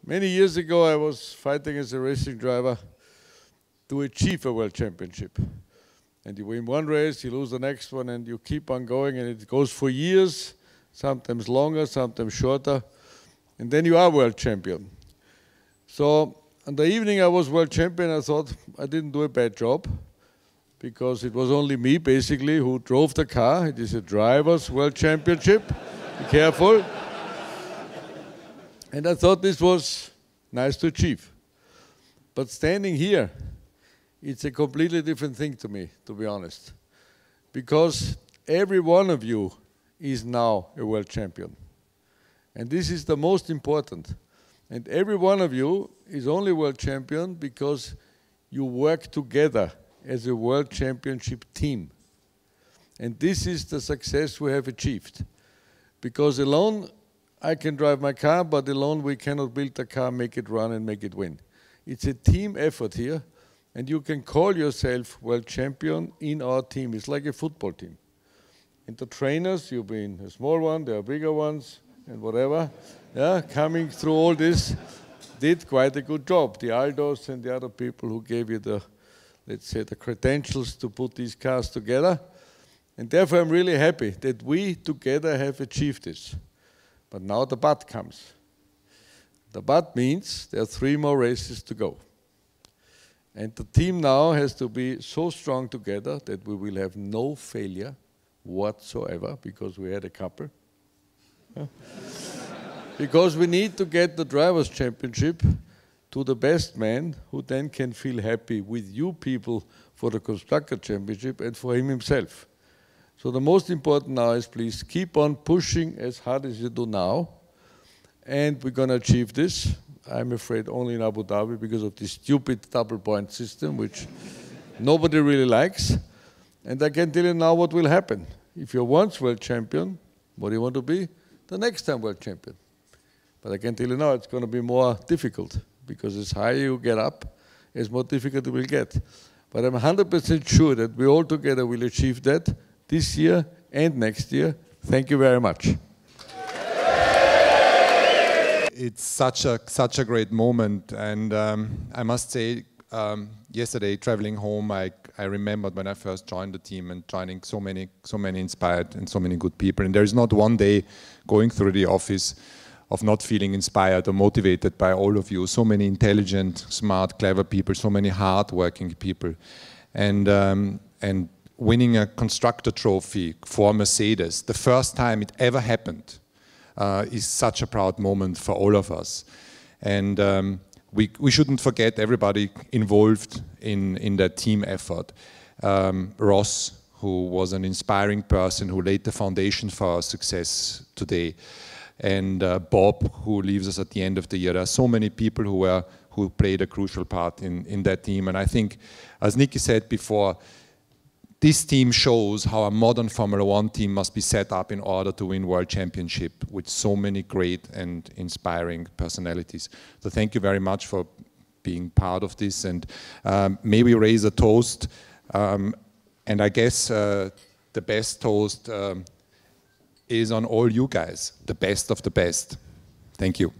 Many years ago, I was fighting as a racing driver to achieve a world championship. And you win one race, you lose the next one, and you keep on going, and it goes for years, sometimes longer, sometimes shorter, and then you are world champion. So on the evening I was world champion, I thought I didn't do a bad job, because it was only me, basically, who drove the car. It is a driver's world championship. Be careful. And I thought this was nice to achieve. But standing here, it's a completely different thing to me, to be honest. Because every one of you is now a world champion. And this is the most important. And every one of you is only world champion because you work together as a world championship team. And this is the success we have achieved. Because alone, I can drive my car, but alone we cannot build the car, make it run, and make it win. It's a team effort here, and you can call yourself world champion in our team. It's like a football team. And the trainers, you've been a small one, there are bigger ones, and whatever, yeah, coming through all this, did quite a good job. The Aldos and the other people who gave you the, let's say, the credentials to put these cars together. And therefore, I'm really happy that we together have achieved this. But now the but comes. The but means there are 3 more races to go. And the team now has to be so strong together that we will have no failure whatsoever, because we had a couple. Yeah. Because we need to get the Drivers' Championship to the best man, who then can feel happy with you people for the Constructor Championship and for him himself. So the most important now is, please keep on pushing as hard as you do now, and we're going to achieve this. I'm afraid only in Abu Dhabi, because of this stupid double point system, which nobody really likes. And I can tell you now what will happen. If you're once world champion, what do you want to be? The next time world champion. But I can tell you now it's going to be more difficult, because as higher you get up, as more difficult it will get. But I'm 100% sure that we all together will achieve that this year and next year. Thank you very much. It's such a great moment, and I must say, yesterday traveling home, I remembered when I first joined the team and joining so many inspired and so many good people. And there is not one day going through the office of not feeling inspired or motivated by all of you. So many intelligent, smart, clever people, so many hard-working people, and winning a constructor trophy for Mercedes, the first time it ever happened, is such a proud moment for all of us. And we shouldn't forget everybody involved in that team effort. Ross, who was an inspiring person, who laid the foundation for our success today. And Bob, who leaves us at the end of the year. There are so many people who played a crucial part in that team. And I think, as Niki said before, this team shows how a modern Formula One team must be set up in order to win World Championship, with so many great and inspiring personalities. So thank you very much for being part of this, and maybe raise a toast. And I guess the best toast is on all you guys, the best of the best. Thank you.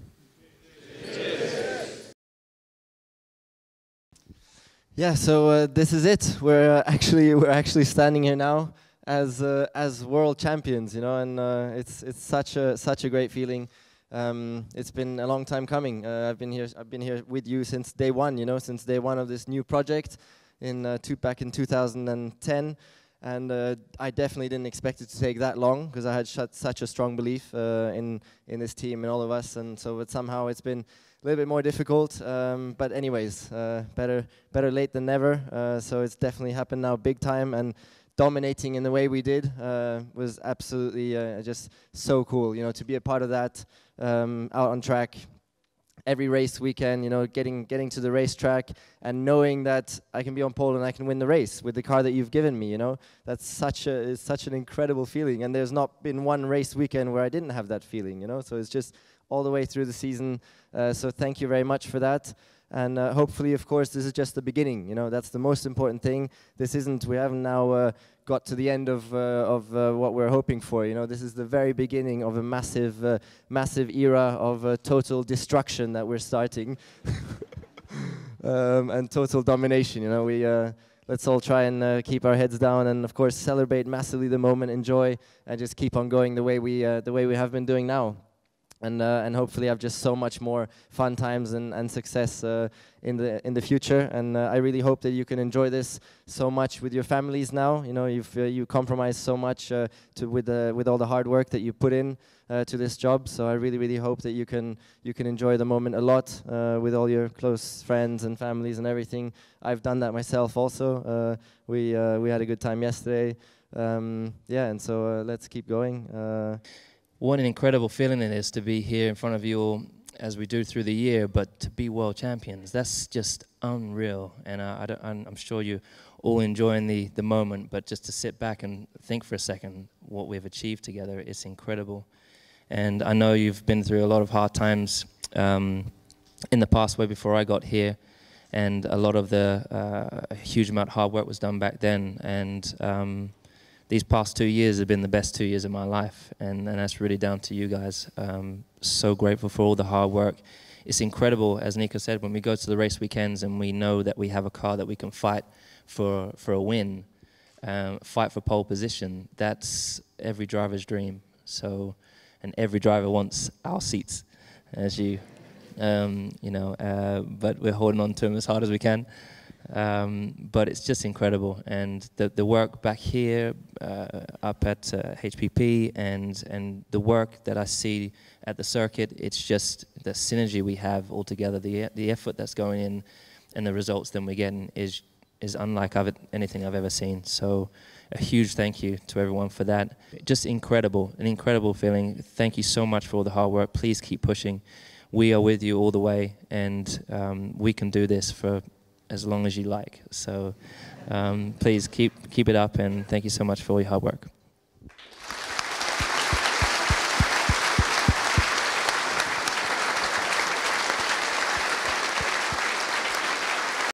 Yeah, so this is it. We're actually standing here now as world champions, you know, and it's such a great feeling. It's been a long time coming. I've been here with you since day one, you know, since day one of this new project back in 2010, and I definitely didn't expect it to take that long, because I had such a strong belief in this team and all of us, and so somehow it's been a little bit more difficult, but anyways, better late than never. So it's definitely happened now big time, and dominating in the way we did was absolutely just so cool, you know, to be a part of that, out on track every race weekend, you know, getting to the racetrack and knowing that I can be on pole and I can win the race with the car that you've given me, you know. That's such an incredible feeling, and there's not been one race weekend where I didn't have that feeling, you know. So it's just all the way through the season. So thank you very much for that. And hopefully, of course, this is just the beginning. You know, that's the most important thing. We haven't now got to the end of what we're hoping for. You know, this is the very beginning of a massive era of total destruction that we're starting, and total domination. You know, let's all try and keep our heads down, and of course, celebrate massively the moment, enjoy, and just keep on going the way we have been doing now. And hopefully have just so much more fun times and success in the future. And I really hope that you can enjoy this so much with your families now. You know, you compromised so much with all the hard work that you put in to this job. So I really hope that you can enjoy the moment a lot with all your close friends and families and everything. I've done that myself also. We had a good time yesterday. Yeah, and so let's keep going. What an incredible feeling it is to be here in front of you all as we do through the year, but to be world champions, that's just unreal. And I'm sure you're all enjoying the moment, but just to sit back and think for a second what we've achieved together, it's incredible. And I know you've been through a lot of hard times in the past way before I got here, and a lot of a huge amount of hard work was done back then. And these past 2 years have been the best 2 years of my life, and that's really down to you guys. So grateful for all the hard work. It's incredible, as Nico said, when we go to the race weekends and we know that we have a car that we can fight for a win, fight for pole position. That's every driver's dream. So, and every driver wants our seats, as you know. But we're holding on to them as hard as we can. But it's just incredible, and the work back here up at HPP and the work that I see at the circuit, it's just the synergy we have all together, the effort that's going in, and the results that we're getting is unlike anything I've ever seen. So a huge thank you to everyone for that. Just incredible, an incredible feeling. Thank you so much for all the hard work. Please keep pushing. We are with you all the way, and we can do this for as long as you like. So please keep it up, and thank you so much for all your hard work.